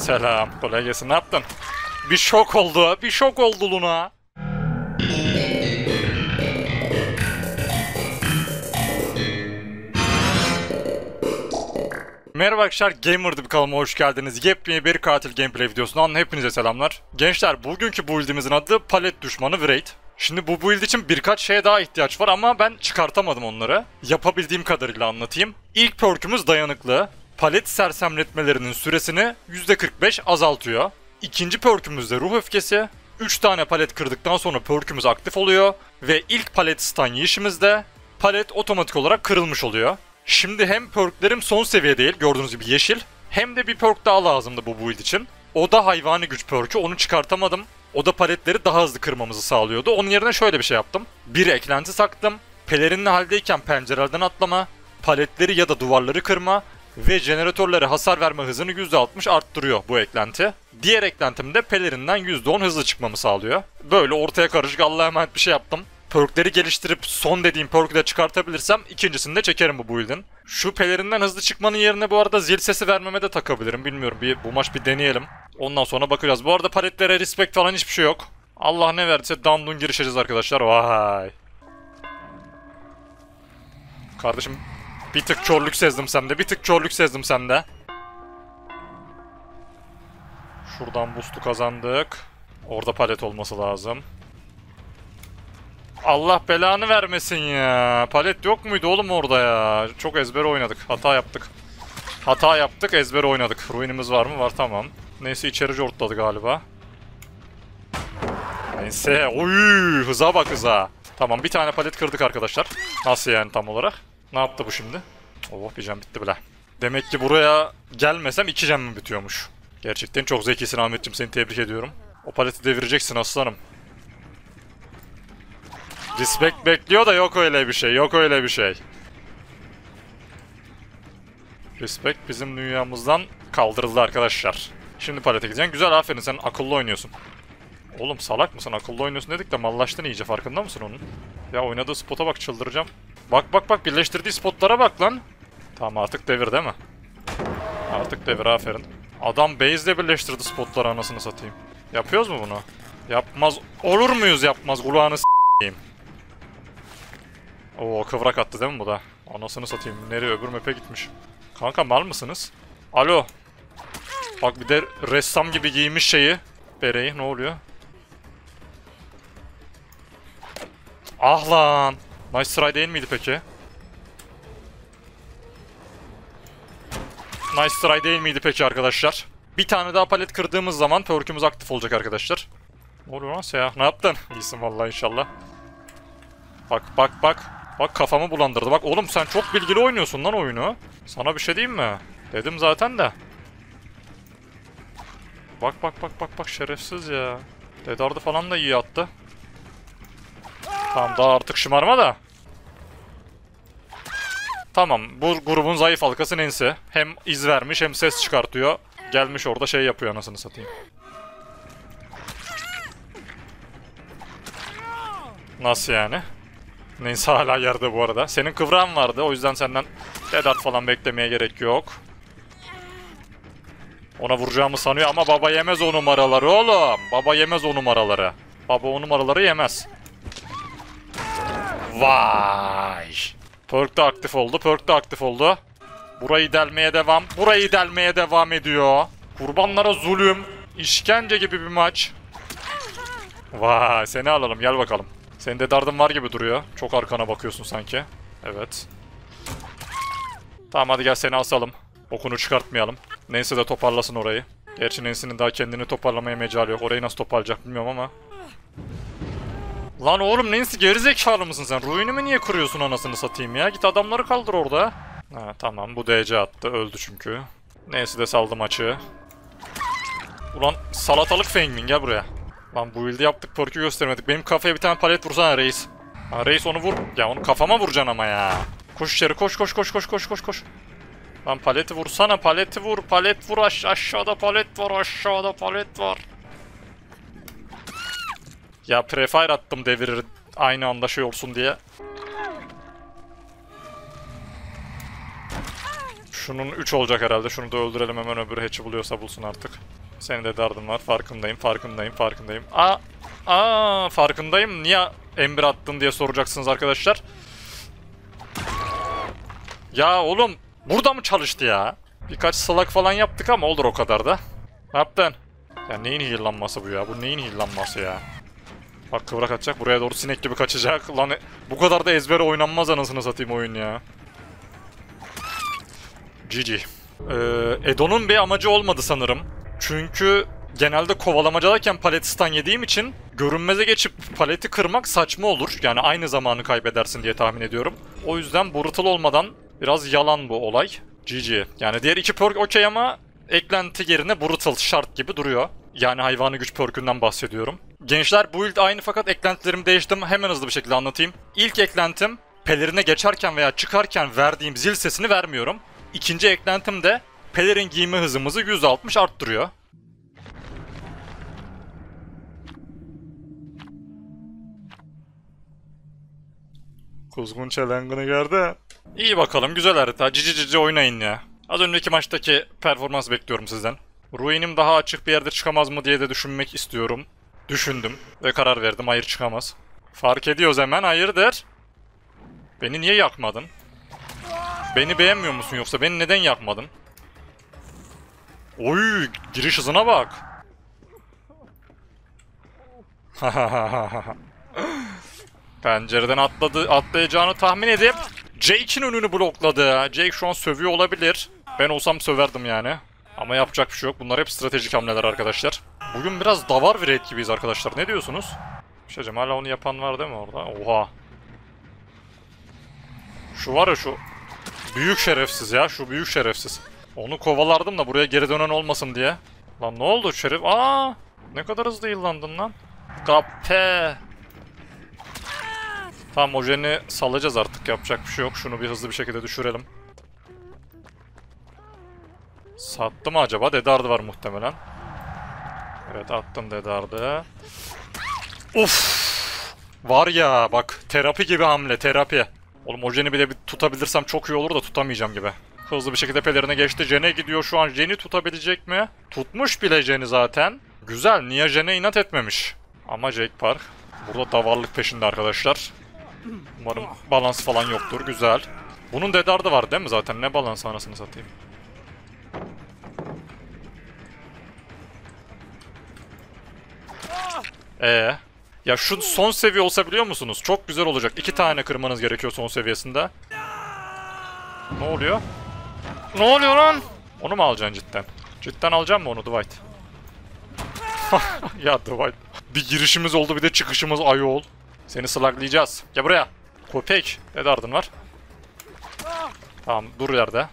Selam. Kolay gelsin. Ne yaptın? Bir şok oldu. Bir şok oldu Luna. Merhaba arkadaşlar, Gamer'da bir kanalıma hoş geldiniz. Yepyeni bir katil gameplay videosundan hepinize selamlar. Gençler, bugünkü build'imizin adı Palet Düşmanı Wraith. Şimdi bu build için birkaç şeye daha ihtiyaç var ama ben çıkartamadım onları. Yapabildiğim kadarıyla anlatayım. İlk perk'ümüz dayanıklı. Palet sersemletmelerinin süresini %45 azaltıyor. İkinci perk'ümüz de ruh öfkesi. 3 tane palet kırdıktan sonra perk'ümüz aktif oluyor. Ve ilk palet stun yiyişimizde palet otomatik olarak kırılmış oluyor. Şimdi hem perklerim son seviye değil, gördüğünüz gibi yeşil. Hem de bir perk daha lazımdı bu build için. O da hayvani güç perk'ü, onu çıkartamadım. O da paletleri daha hızlı kırmamızı sağlıyordu. Onun yerine şöyle bir şey yaptım. Bir eklenti taktım. Pelerinli haldeyken pencerelerden atlama, paletleri ya da duvarları kırma ve jeneratörlere hasar verme hızını %60 arttırıyor bu eklenti. Diğer eklentim de pelerinden %10 hızlı çıkmamı sağlıyor. Böyle ortaya karışık Allah'a emanet bir şey yaptım. Perkleri geliştirip son dediğim perk'ü de çıkartabilirsem ikincisini de çekerim bu build'in. Şu pelerinden hızlı çıkmanın yerine bu arada zil sesi vermeme de takabilirim. Bilmiyorum, bu maç bir deneyelim. Ondan sonra bakacağız. Bu arada paletlere respect falan hiçbir şey yok. Allah ne verdiyse dandun girişeceğiz arkadaşlar. Vay. Kardeşim bir tık körlük sezdim sende. Bir tık körlük sezdim sende. Şuradan boost'u kazandık. Orada palet olması lazım. Allah belanı vermesin ya. Palet yok muydu oğlum orada ya? Çok ezber oynadık. Hata yaptık. Hata yaptık, ezber oynadık. Ruinimiz var mı? Var, tamam. Neyse içeri jortladı galiba. Neyse. Oy, hıza bak hıza. Tamam, bir tane palet kırdık arkadaşlar. Nasıl yani tam olarak? Ne yaptı bu şimdi? Oh, bir can bitti bile. Demek ki buraya gelmesem 2 can mı bitiyormuş? Gerçekten çok zekisin Ahmetciğim, seni tebrik ediyorum. O paleti devireceksin aslanım. Respect bekliyor da yok öyle bir şey, yok öyle bir şey. Respect bizim dünyamızdan kaldırıldı arkadaşlar. Şimdi palete gideceksin. Güzel, aferin, sen akıllı oynuyorsun. Oğlum salak mısın? Akıllı oynuyorsun dedik de mallaştın iyice, farkında mısın onun? Ya oynadığı spota bak, çıldıracağım. Bak bak bak, birleştirdiği spotlara bak lan. Tamam, artık devir değil mi? Artık devir, aferin. Adam base'le birleştirdi spotları, anasını satayım. Yapıyoruz mu bunu? Yapmaz olur muyuz, yapmaz kulağını s**eyim. Oo, kıvrak attı değil mi bu da? Anasını satayım. Nereye, öbür map'e gitmiş. Kanka mal mısınız? Alo. Bak bir de ressam gibi giymiş şeyi. Bereyi, ne oluyor? Ah lan. Nice try değil miydi peki? Nice try değil miydi peki arkadaşlar? Bir tane daha palet kırdığımız zaman perk'ümüz aktif olacak arkadaşlar. Ne oluyor lan Seyah? Ne yaptın? İyisin vallahi, inşallah. Bak bak bak. Bak kafamı bulandırdı. Bak oğlum, sen çok bilgili oynuyorsun lan oyunu. Sana bir şey diyeyim mi? Dedim zaten de. Bak bak bak bak bak, şerefsiz ya. Dedardı falan da iyi attı. Tamam, daha artık şımarma da. Tamam, bu grubun zayıf halkası Nancy. Hem iz vermiş hem ses çıkartıyor. Gelmiş orada şey yapıyor, anasını satayım. Nasıl yani? Neyse, hala yerde bu arada. Senin kıvrağın vardı, o yüzden senden Dedart falan beklemeye gerek yok. Ona vuracağımı sanıyor ama baba yemez o numaraları oğlum. Baba yemez o numaraları. Baba o numaraları yemez. Vay. Perk de aktif oldu, perk de aktif oldu. Burayı delmeye devam, burayı delmeye devam ediyor. Kurbanlara zulüm, işkence gibi bir maç. Vay, seni alalım, gel bakalım. Senin de dardın var gibi duruyor. Çok arkana bakıyorsun sanki. Evet. Tamam, hadi gel seni asalım. Okunu çıkartmayalım. Nancy de toparlasın orayı. Gerçi Nancy'nin daha kendini toparlamaya mecali yok. Orayı nasıl toparlayacak bilmiyorum ama. Lan oğlum Nancy, gerizekalı mısın sen? Ruinimi niye kırıyorsun anasını satayım ya? Git adamları kaldır orada. Ha tamam, bu DC attı, öldü çünkü. Nancy de saldı maçı. Ulan salatalık Fengmin, gel buraya. Lan bu build'i yaptık, perk'ü göstermedik. Benim kafaya bir tane palet vursana reis. Ha reis, onu vur. Ya onu kafama vuracaksın ama ya. Koş içeri, koş koş koş koş koş koş koş. Lan paleti vursana, paleti vur, palet vur, aşağıda palet var, aşağıda palet var. Ya prefire attım devirir aynı anda şey olsun diye. Şunun 3 olacak herhalde. Şunu da öldürelim hemen, öbürü hatch'i buluyorsa bulsun artık. Senin de dardın var. Farkındayım. Farkındayım. Niye Ember attın diye soracaksınız arkadaşlar. Ya oğlum burada mı çalıştı ya? Birkaç salak falan yaptık ama olur o kadar da. Ne yaptın? Ya neyin heal'lanması bu ya? Bu neyin heal'lanması ya? Bak kıvrak atacak. Buraya doğru sinek gibi kaçacak. Lan bu kadar da ezbere oynanmaz anasını satayım oyun ya. GG. Edo'nun bir amacı olmadı sanırım. Çünkü genelde kovalamacadayken palet stun yediğim için görünmeze geçip paleti kırmak saçma olur. Yani aynı zamanı kaybedersin diye tahmin ediyorum. O yüzden brutal olmadan biraz yalan bu olay. GG. Yani diğer iki perk okey ama eklenti yerine brutal şart gibi duruyor. Yani hayvani güç perkünden bahsediyorum. Gençler build aynı fakat eklentilerimi değiştim. Hemen hızlı bir şekilde anlatayım. İlk eklentim pelerine geçerken veya çıkarken verdiğim zil sesini vermiyorum. İkinci eklentim de pelerin giyme hızımızı %60 arttırıyor. Kuzgun çelengini gördü. İyi bakalım, güzel harita. Cici oynayın ya. Az önceki maçtaki performans bekliyorum sizden. Ruin'im daha açık bir yerde çıkamaz mı diye de düşünmek istiyorum. Düşündüm ve karar verdim, hayır çıkamaz. Fark ediyoruz hemen, hayırdır? Beni niye yakmadın? Beni beğenmiyor musun yoksa beni neden yakmadın? Oy, giriş hızına bak. Pencereden atlayacağını tahmin edip Jake'in önünü blokladı. Jake şu an sövüyor olabilir. Ben olsam söverdim yani. Ama yapacak bir şey yok. Bunlar hep stratejik hamleler arkadaşlar. Bugün biraz davar bir raid gibiyiz arkadaşlar. Ne diyorsunuz? Bir şey diyeceğim, hala onu yapan var değil mi orada? Oha. Şu var ya şu. Büyük şerefsiz ya. Şu büyük şerefsiz. Onu kovalardım da buraya geri dönen olmasın diye. Lan ne oldu şerif? Aa! Ne kadar hızlı yıllandın lan. Kape. Tamam, o jeni salacağız artık, yapacak bir şey yok. Şunu bir hızlı bir şekilde düşürelim. Sattı mı acaba? Dedardı var muhtemelen. Evet, attım dedardı. Uf! Var ya bak, terapi gibi hamle, terapi. Oğlum o jeni bile bir tutabilirsem çok iyi olur da tutamayacağım gibi. Hızlı bir şekilde pelerine geçti. Jen'e gidiyor şu an. Jen'i tutabilecek mi? Tutmuş bile Jen'i zaten. Güzel. Niye Jen'e inat etmemiş? Ama Jake Park burada davarlık peşinde arkadaşlar. Umarım balans falan yoktur. Güzel. Bunun dedardı var değil mi zaten? Ne balans anasını satayım. Ya şu son seviye olsa biliyor musunuz? Çok güzel olacak. 2 tane kırmanız gerekiyor son seviyesinde. Ne oluyor? Ne oluyor lan? Onu mu alacaksın cidden? Cidden alacağım mı onu Dwight? Ya Dwight. Bir girişimiz oldu, bir de çıkışımız ayol. Seni slaglayacağız. Gel buraya. Köpek. Ne dardın var? Tamam, dur yerde.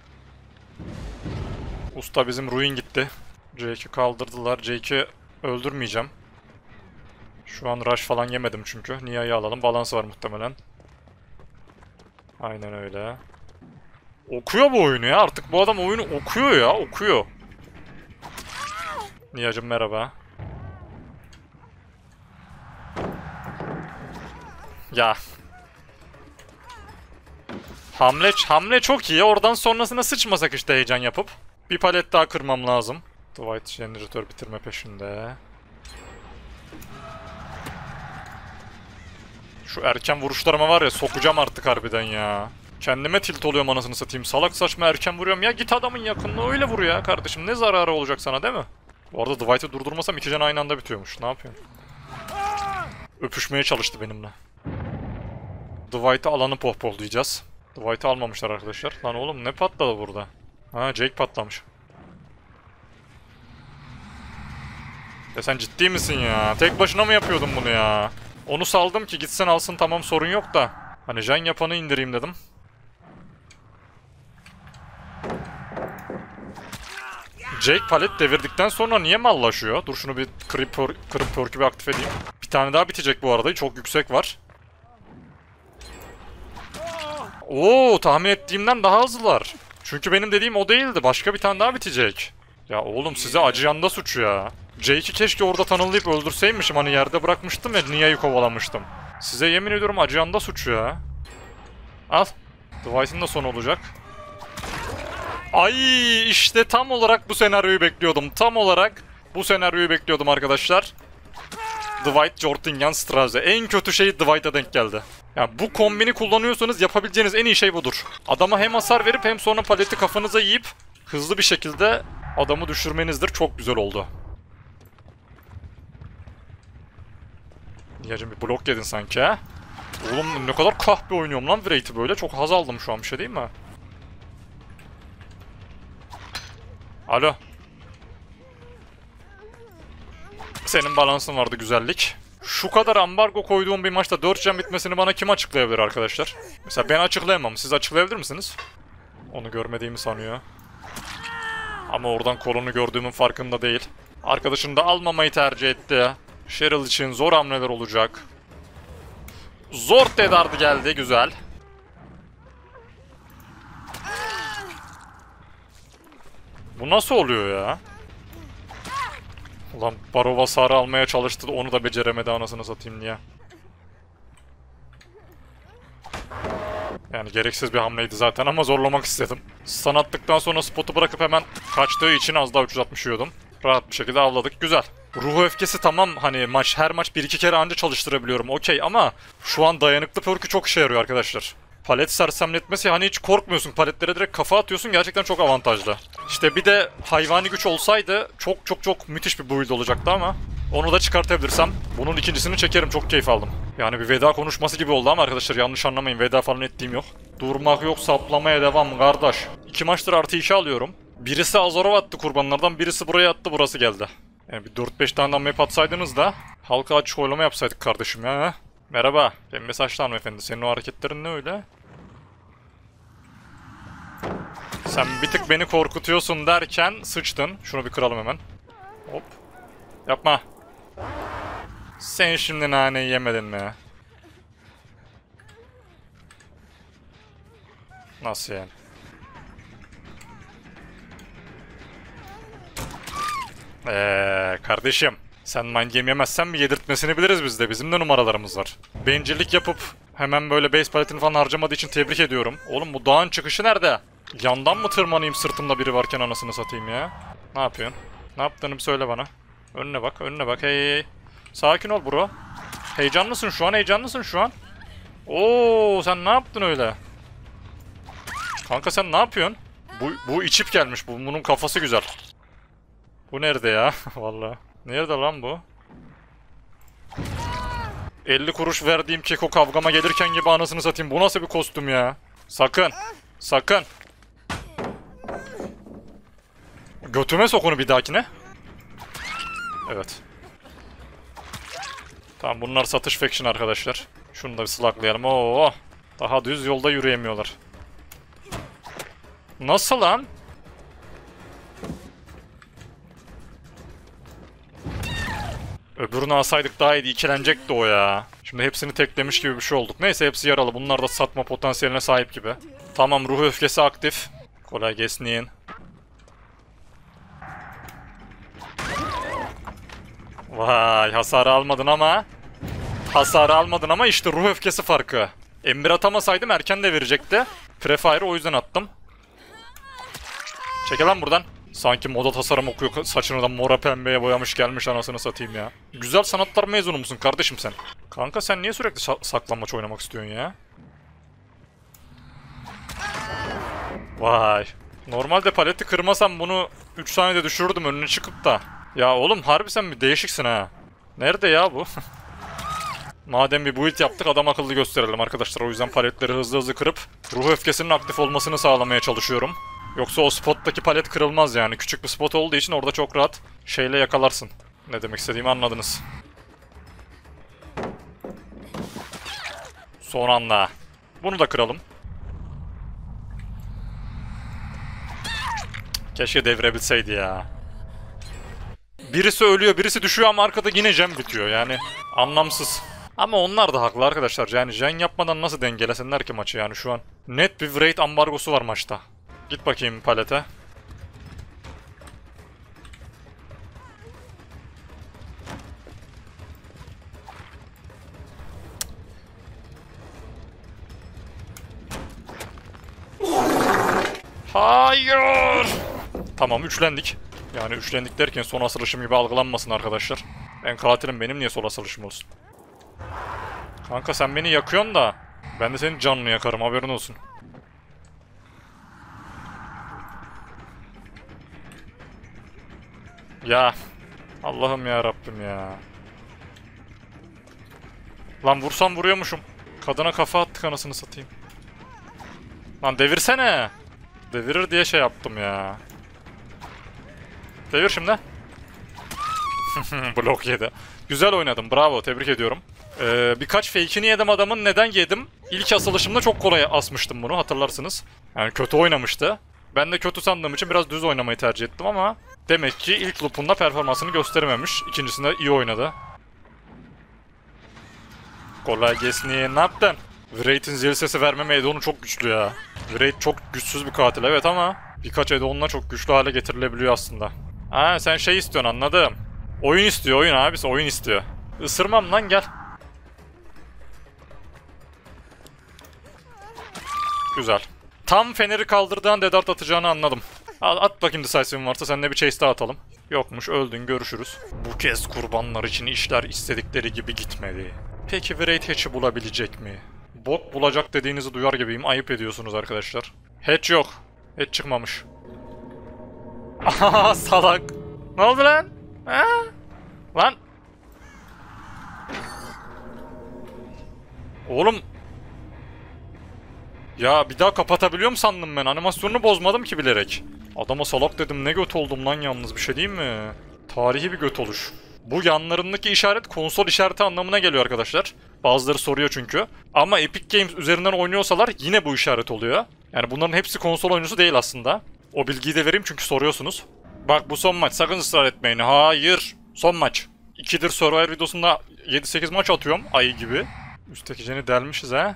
Usta bizim ruin gitti. Jake'i kaldırdılar. Jake'i öldürmeyeceğim. Şu an rush falan yemedim çünkü. Nia'yı alalım. Balans var muhtemelen. Aynen öyle. Okuyor bu oyunu ya. Artık bu adam oyunu okuyor ya. Okuyor. Nia'cım merhaba. Ya. Hamle çok iyi. Oradan sonrasına sıçmasak işte heyecan yapıp. Bir palet daha kırmam lazım. Dwight jeneratör bitirme peşinde. Şu erken vuruşlarıma var ya, sokacağım artık harbiden ya. Kendime tilt oluyorum anasını satayım. Salak saçma erken vuruyorum. Ya git adamın yakınına öyle vur ya kardeşim. Ne zararı olacak sana değil mi? Bu arada Dwight'ı durdurmasam 2 can aynı anda bitiyormuş. Ne yapıyorsun? Öpüşmeye çalıştı benimle. Dwight'ı alanı pohpohlayacağız. Dwight'ı almamışlar arkadaşlar. Lan oğlum ne patladı burada? Ha, Jake patlamış. Ya sen ciddi misin ya? Tek başına mı yapıyordun bunu ya? Onu saldım ki gitsen alsın, tamam sorun yok da. Hani jen yapanı indireyim dedim. Jake palet devirdikten sonra niye mallaşıyor? Dur şunu bir kırıp perk'ü bir aktif edeyim. Bir tane daha bitecek bu arada. Çok yüksek var. Oo, tahmin ettiğimden daha hızlılar. Çünkü benim dediğim o değildi. Başka bir tane daha bitecek. Ya oğlum size acıyan da suç ya. Jake'i keşke orada tanılayıp öldürseymişim. Hani yerde bırakmıştım ya, Nia'yı kovalamıştım. Size yemin ediyorum acıyan da suç ya. Al. Dwight'ın da son olacak. Ay işte tam olarak bu senaryoyu bekliyordum. Tam olarak bu senaryoyu bekliyordum arkadaşlar. Dwight Jortingan Strauss. En kötü şey Dwight'a denk geldi. Yani bu kombini kullanıyorsanız yapabileceğiniz en iyi şey budur. Adama hem hasar verip hem sonra paleti kafanıza yiyip hızlı bir şekilde adamı düşürmenizdir. Çok güzel oldu. Niyacım bir blok yedin sanki ha? Oğlum ne kadar kahpe oynuyorum lan Wraith'i böyle. Çok haz aldım şu an, bir şey değil mi? Alo. Senin balansın vardı güzellik. Şu kadar ambargo koyduğum bir maçta 4 can bitmesini bana kim açıklayabilir arkadaşlar? Mesela ben açıklayamam. Siz açıklayabilir misiniz? Onu görmediğimi sanıyor. Ama oradan kolunu gördüğümün farkında değil. Arkadaşını da almamayı tercih etti. Cheryl için zor hamleler olacak. Zor tedardı geldi. Güzel. Bu nasıl oluyor ya? Ulan Barov hasarı almaya çalıştı da onu da beceremedi, anasını satayım niye? Yani gereksiz bir hamleydi zaten ama zorlamak istedim. Stun attıktan sonra spotu bırakıp hemen kaçtığı için az daha 360 yiyordum. Rahat bir şekilde avladık. Güzel. Ruh öfkesi tamam, hani her maç 1-2 kere anca çalıştırabiliyorum. Okey ama şu an dayanıklı perk'ü çok işe yarıyor arkadaşlar. Palet sersemletmesi, hani hiç korkmuyorsun. Paletlere direkt kafa atıyorsun. Gerçekten çok avantajlı. İşte bir de hayvani güç olsaydı çok müthiş bir build olacaktı ama onu da çıkartabilirsem bunun ikincisini çekerim. Çok keyif aldım. Yani bir veda konuşması gibi oldu ama arkadaşlar yanlış anlamayın. Veda falan ettiğim yok. Durmak yok, saplamaya devam kardeş. 2 maçtır artı 2 alıyorum. Birisi Azorov attı kurbanlardan, birisi buraya attı, burası geldi. Yani bir 4-5 tane map atsaydınız da halka açık oylama yapsaydık kardeşim ya. Merhaba, pembe saçlı hanımefendi. Senin o hareketlerin ne öyle? Sen bir tık beni korkutuyorsun derken sıçtın. Şunu bir kıralım hemen. Hop. Yapma. Sen şimdi naneyi yemedin mi? Nasıl yani? Kardeşim. Sen mind game yemezsen mi yedirtmesini biliriz biz de. Bizim de numaralarımız var. Bencillik yapıp hemen böyle base paletini falan harcamadığı için tebrik ediyorum. Oğlum bu dağın çıkışı nerede? Yandan mı tırmanayım sırtımda biri varken, anasını satayım ya? Ne yapıyorsun? Ne yaptığını bir söyle bana. Önüne bak, önüne bak. Hey. Sakin ol bro. Heyecanlısın şu an, heyecanlısın şu an. Oo, sen ne yaptın öyle? Kanka sen ne yapıyorsun? Bu içip gelmiş. Bunun kafası güzel. Bu nerede ya? Vallahi. Nerede lan bu? 50 kuruş verdiğim keko kavgama gelirken gibi, anasını satayım. Bu nasıl bir kostüm ya? Sakın. Sakın. Götüme sok onu bir dahakine. Evet. Tamam, bunlar satış faction arkadaşlar. Şunu da bir sluglayalım. Oo. Daha düz yolda yürüyemiyorlar. Nasıl lan? Öbürünü alsaydık daha iyiydi. İkilenecekti o ya. Şimdi hepsini teklemiş gibi bir şey olduk. Neyse, hepsi yaralı. Bunlar da satma potansiyeline sahip gibi. Tamam, ruh öfkesi aktif. Kolay gelsin. Vay, hasarı almadın ama. Hasarı almadın ama işte ruh öfkesi farkı. Emir atamasaydım erken de verecekti. Prefire'ı o yüzden attım. Çekil lan buradan. Sanki moda tasarım okuyor, saçını da mora pembeye boyamış gelmiş, anasını satayım ya. Güzel sanatlar mezunu musun kardeşim sen? Kanka sen niye sürekli saklanmaç oynamak istiyorsun ya? Vay. Normalde paleti kırmasam bunu 3 saniyede düşürürdüm önüne çıkıp da. Ya oğlum harbi sen bir değişiksin ha. Nerede ya bu? Madem bir build yaptık, adam akıllı gösterelim arkadaşlar. O yüzden paletleri hızlı kırıp ruh öfkesinin aktif olmasını sağlamaya çalışıyorum. Yoksa o spottaki palet kırılmaz yani. Küçük bir spot olduğu için orada çok rahat şeyle yakalarsın. Ne demek istediğimi anladınız. Son anda. Bunu da kıralım. Keşke devirebilseydi ya. Birisi ölüyor, birisi düşüyor ama arkada yine jam bitiyor yani. Anlamsız. Ama onlar da haklı arkadaşlar. Yani jen yapmadan nasıl dengelesinler ki maçı yani şu an. Net bir Wraith ambargosu var maçta. Git bakayım palete. Hayır. Tamam üçlendik. Yani üçlendik derken son asılışım gibi algılanmasın arkadaşlar. Ben katilim, benim niye son asılışım olsun? Kanka sen beni yakıyorsun da ben de senin canını yakarım, haberin olsun. Ya Allah'ım ya Rabbim ya. Lan vursam vuruyormuşum. Kadına kafa attık anasını satayım. Lan devirsene. Devirir diye şey yaptım ya. Devir şimdi. Blok yedi. Güzel oynadım, bravo, tebrik ediyorum. Birkaç fake'ini yedim adamın. Neden yedim? İlk asılışımda çok kolay asmıştım bunu, hatırlarsınız. Yani kötü oynamıştı. Ben de kötü sandığım için biraz düz oynamayı tercih ettim ama demek ki ilk loop'unda performansını gösterememiş. İkincisinde iyi oynadı. Kolay gelsin, ne yaptın? Wraith'in zil sesi vermeme add-on'u çok güçlü ya. Wraith çok güçsüz bir katil evet ama birkaç add-on'la çok güçlü hale getirilebiliyor aslında. Ha sen şey istiyorsun, anladım. Oyun istiyor, oyun abisi, oyun istiyor. Isırmam lan, gel. Güzel. Tam feneri kaldırdığın Dead Art atacağını anladım. At bakayım decisive'in varsa, seninle bir chase daha atalım. Yokmuş, öldün, görüşürüz. Bu kez kurbanlar için işler istedikleri gibi gitmedi. Peki Wraith hatch'i bulabilecek mi? Bot bulacak dediğinizi duyar gibiyim, ayıp ediyorsunuz arkadaşlar. Hatch yok. Hatch çıkmamış. Aha salak. Ne oldu lan? Ha? Lan. Oğlum. Ya bir daha kapatabiliyor mu sandım ben? Animasyonunu bozmadım ki bilerek. Adama salak dedim, ne göt oldum lan yalnız, bir şey diyeyim mi? Tarihi bir göt oluş. Bu yanlarındaki işaret konsol işareti anlamına geliyor arkadaşlar. Bazıları soruyor çünkü. Ama Epic Games üzerinden oynuyorsalar yine bu işaret oluyor. Yani bunların hepsi konsol oyuncusu değil aslında. O bilgiyi de vereyim çünkü soruyorsunuz. Bak bu son maç, sakın ısrar etmeyin. Hayır. Son maç. 2'dir Survivor videosunda 7-8 maç atıyorum ayı gibi. Üstteki jeni delmişiz ha.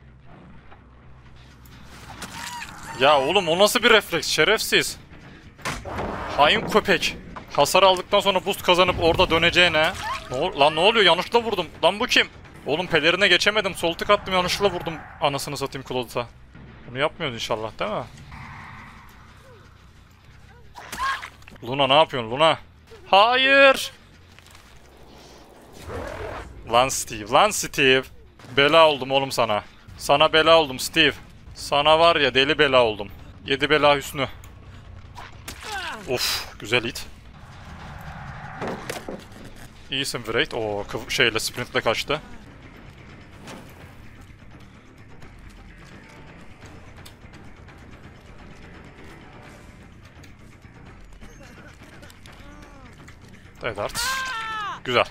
Ya oğlum o nasıl bir refleks, şerefsiz. Hain köpek. Hasar aldıktan sonra boost kazanıp orada döneceğine. Lan ne oluyor, yanlışlıkla vurdum. Lan bu kim? Oğlum pelerine geçemedim, sol tık attım, yanlışlıkla vurdum. Anasını satayım Claude'a. Bunu yapmıyorsun inşallah değil mi? Luna ne yapıyorsun Luna? Hayır. Lan Steve, lan Steve. Bela oldum oğlum sana. Sana bela oldum Steve. Sana var ya deli bela oldum. 7 bela hüsnü. Of güzel hit. İyisin Wraith. Oo şeyle, sprintle kaçtı. Dead Art. Güzel.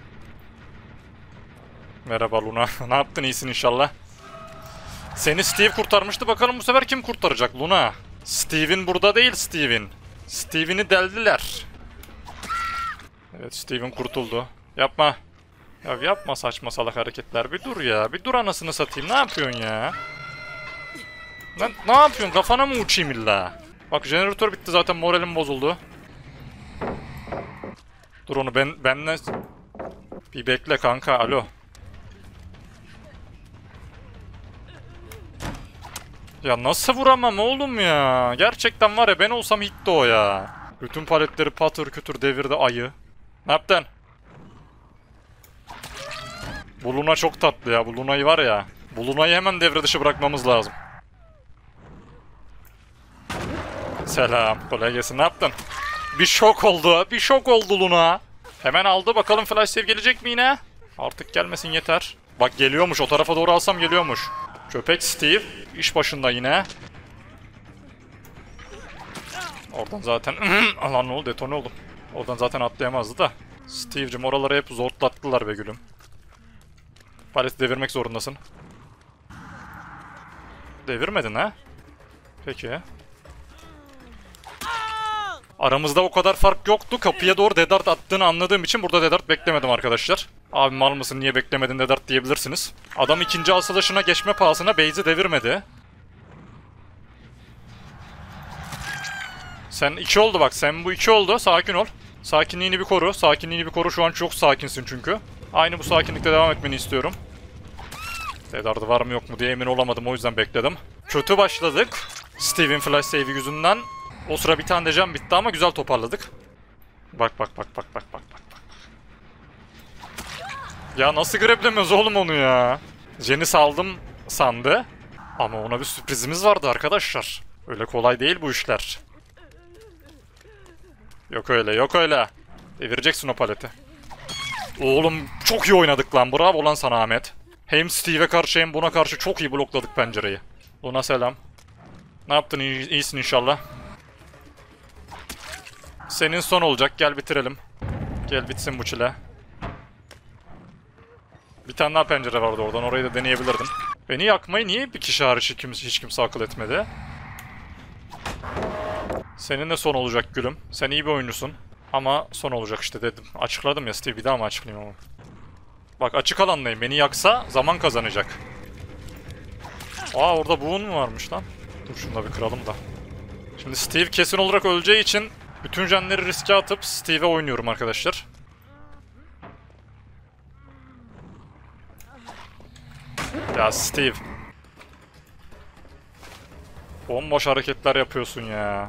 Merhaba Luna. Ne yaptın, iyisin inşallah. Seni Steve kurtarmıştı, bakalım bu sefer kim kurtaracak Luna? Steve'in burada değil, Steve'in. Steve'ini deldiler. Evet Steven kurtuldu. Yapma. Ya yapma saçma salak hareketler. Bir dur ya. Bir dur anasını satayım. Ne yapıyorsun ya? Lan ne yapıyorsun? Kafana mı uçayım illa? Bak jeneratör bitti zaten, moralim bozuldu. Dur onu benle... Bir bekle kanka, alo. Ya nasıl vuramam oğlum ya? Gerçekten var ya, ben olsam hitti o ya. Bütün paletleri patır kütür devirdi ayı. Ne yaptın? Bu Luna çok tatlı ya. Bu Luna'yı var ya. Bu Luna'yı hemen devre dışı bırakmamız lazım. Selam. Kolay gelsin. Ne yaptın? Bir şok oldu. Bir şok oldu Luna. Hemen aldı. Bakalım flash save gelecek mi yine? Artık gelmesin yeter. Bak geliyormuş. O tarafa doğru alsam geliyormuş. Köpek Steve. İş başında yine. Oradan zaten... Lan ne oldu? Detone oldum. Oradan zaten atlayamazdı da. Steve'cim oraları hep zortlattılar be gülüm. Paleti devirmek zorundasın. Devirmedin ha? Peki. Aramızda o kadar fark yoktu. Kapıya doğru Dead Art attığını anladığım için burada Dead Art beklemedim arkadaşlar. Abi mal mısın, niye beklemedin Dead Art diyebilirsiniz. Adam ikinci asılışına geçme pahasına base'i devirmedi. Sen 2 oldu bak, sen bu 2 oldu, sakin ol. Sakinliğini bir koru, sakinliğini bir koru, şu an çok sakinsin çünkü. Aynı bu sakinlikte devam etmeni istiyorum. Dead Art'ı var mı yok mu diye emin olamadım, o yüzden bekledim. Kötü başladık. Steve'in flash save'i yüzünden o sıra bir tane de can bitti ama güzel toparladık. Bak bak bak bak bak bak bak. Ya nasıl grablemiyoruz oğlum onu ya? Jen'i saldım sandı. Ama ona bir sürprizimiz vardı arkadaşlar. Öyle kolay değil bu işler. Yok öyle, yok öyle. Devireceksin o paleti. Oğlum çok iyi oynadık lan. Bravo lan sana Ahmet. Hem Steve'e karşı hem buna karşı çok iyi blokladık pencereyi. Luna selam. Ne yaptın? İyisin inşallah. Senin son olacak. Gel bitirelim. Gel bitsin bu çile. Bir tane daha pencere vardı oradan. Orayı da deneyebilirdim. Beni yakmayı niye bir kişi hariç hiç kimse akıl etmedi? Senin de son olacak gülüm. Sen iyi bir oyuncusun. Ama son olacak işte dedim. Açıkladım ya Steve, bir daha mı açıklayayım ama. Bak açık alandayım. Beni yaksa zaman kazanacak. Aa orada buğun mu varmış lan? Dur şunu da bir kıralım da. Şimdi Steve kesin olarak öleceği için bütün canları riske atıp Steve'e oynuyorum arkadaşlar. Ya Steve. Bomboş hareketler yapıyorsun ya.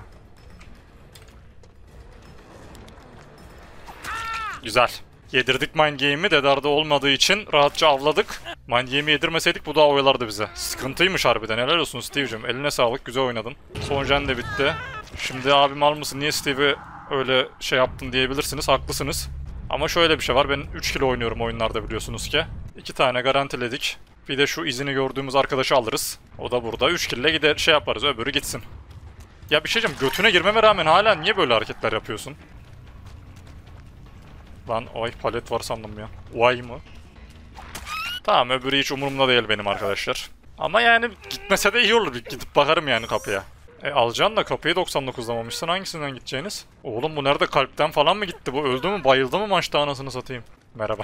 Güzel. Yedirdik Mind Game'i. Dedar'da olmadığı için rahatça avladık. Mind Game'i yedirmeseydik bu daha oyalardı bize. Sıkıntıymış harbiden. Helal olsun Steve'cim. Eline sağlık. Güzel oynadın. Son gen de bitti. Şimdi abi mal mısın? Niye Steve'i öyle şey yaptın diyebilirsiniz. Haklısınız. Ama şöyle bir şey var. Ben 3 kilo oynuyorum oyunlarda biliyorsunuz ki. 2 tane garantiledik. Bir de şu izini gördüğümüz arkadaşı alırız. O da burada. 3 kille gider şey yaparız. Öbürü gitsin. Ya bir şey diyeceğim. Götüne girmeme rağmen hala niye böyle hareketler yapıyorsun? Lan ay palet var sandım ya. Vay mı? Tamam öbürü hiç umurumda değil benim arkadaşlar. Ama yani gitmese de iyi olur. Gidip bakarım yani kapıya. Alacaksın da kapıyı 99'lamamışsın. Hangisinden gideceğiniz? Oğlum bu nerede? Kalpten falan mı gitti bu? Öldü mü? Bayıldı mı maçta anasını satayım? Merhaba.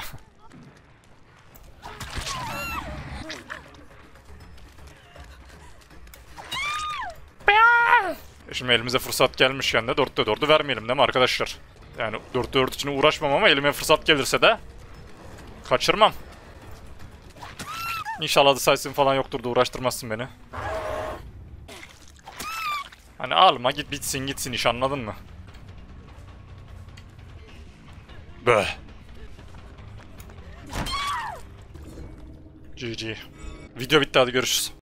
Şimdi elimize fırsat gelmişken de 4'te 4'ü vermeyelim değil mi arkadaşlar? Yani 4'te 4 için uğraşmam ama elime fırsat gelirse de kaçırmam. İnşallah decisive falan yoktur da uğraştırmazsın beni. Hani alma git bitsin gitsin iş, anladın mı? Böh. GG. Video bitti, hadi görüşürüz.